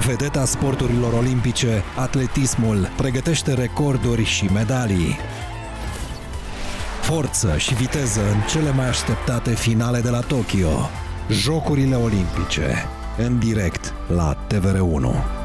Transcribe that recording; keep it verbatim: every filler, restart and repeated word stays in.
Vedeta sporturilor olimpice, atletismul pregătește recorduri și medalii. Forță și viteză în cele mai așteptate finale de la Tokyo. Jocurile Olimpice, în direct la T V R unu.